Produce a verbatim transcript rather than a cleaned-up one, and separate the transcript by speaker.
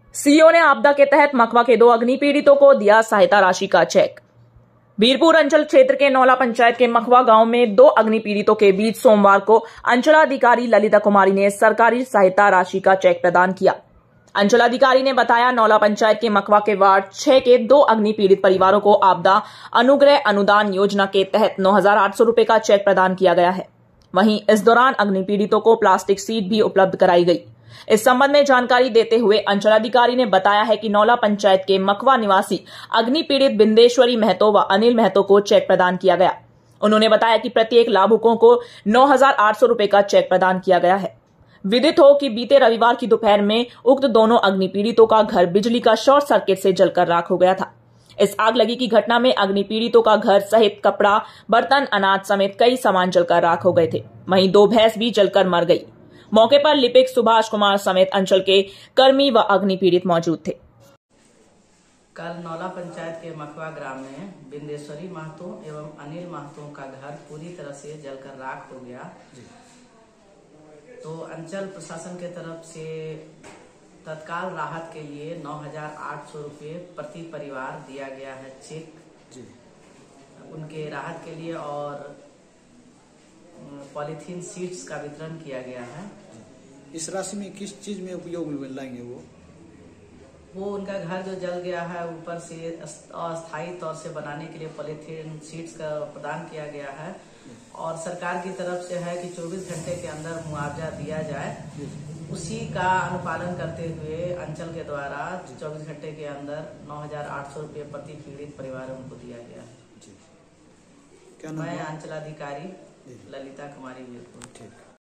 Speaker 1: CO ने आपदा के तहत मखवा के दो अग्नि पीड़ितों को दिया सहायता राशि का चेक। बीरपुर अंचल क्षेत्र के नौला पंचायत के मखवा गांव में दो अग्नि पीड़ितों के बीच सोमवार को अंचलाधिकारी ललिता कुमारी ने सरकारी सहायता राशि का चेक प्रदान किया। अंचलाधिकारी ने बताया, नौला पंचायत के मखवा के वार्ड छह के दो अग्नि पीड़ित परिवारों को आपदा अनुग्रह अनुदान योजना के तहत नौ हजार आठ सौ रूपये का चेक प्रदान किया गया है। वहीं इस दौरान अग्नि पीड़ितों को प्लास्टिक सीट भी उपलब्ध कराई गई। इस संबंध में जानकारी देते हुए अंचलाधिकारी ने बताया है कि नौला पंचायत के मखवा निवासी अग्नि पीड़ित बिंदेश्वरी महतो व अनिल महतो को चेक प्रदान किया गया। उन्होंने बताया कि प्रत्येक लाभुकों को नौ हजार आठ सौ रूपये का चेक प्रदान किया गया है। विदित हो कि बीते रविवार की दोपहर में उक्त दोनों अग्नि पीड़ितों का घर बिजली का शॉर्ट सर्किट से जलकर राख हो गया था। इस आग लगी की घटना में अग्नि पीड़ितों का घर सहित कपड़ा, बर्तन, अनाज समेत कई सामान जलकर राख हो गए थे। वहीं दो भैंस भी जलकर मर गई। मौके पर लिपिक सुभाष कुमार समेत अंचल के कर्मी व अग्नि पीड़ित मौजूद थे।
Speaker 2: कल नौला पंचायत के मखवा ग्राम में बिंदेश्वरी महतो एवं अनिल महतो का घर पूरी तरह से जलकर राख हो गया। तो अंचल प्रशासन के तरफ से तत्काल राहत के लिए नौ हजार आठ सौ रूपये प्रति परिवार दिया गया है चेक जी। उनके राहत के लिए और पॉलीथीन सीट्स का वितरण किया गया है।
Speaker 3: इस राशि में किस चीज में उपयोग में लाएंगे? वो
Speaker 2: वो उनका घर जो जल गया है ऊपर से अस्थायी तौर से बनाने के लिए पॉलीथीन सीट्स का प्रदान किया गया है और सरकार की तरफ से है कि चौबीस घंटे के अंदर मुआवजा दिया जाए। उसी का अनुपालन करते हुए अंचल के द्वारा चौबीस घंटे के अंदर नौ हजार आठ सौ रूपये प्रति पीड़ित परिवारों को दिया गया है। मैं अंचलाधिकारी ललिता कुमारी बीरपुर।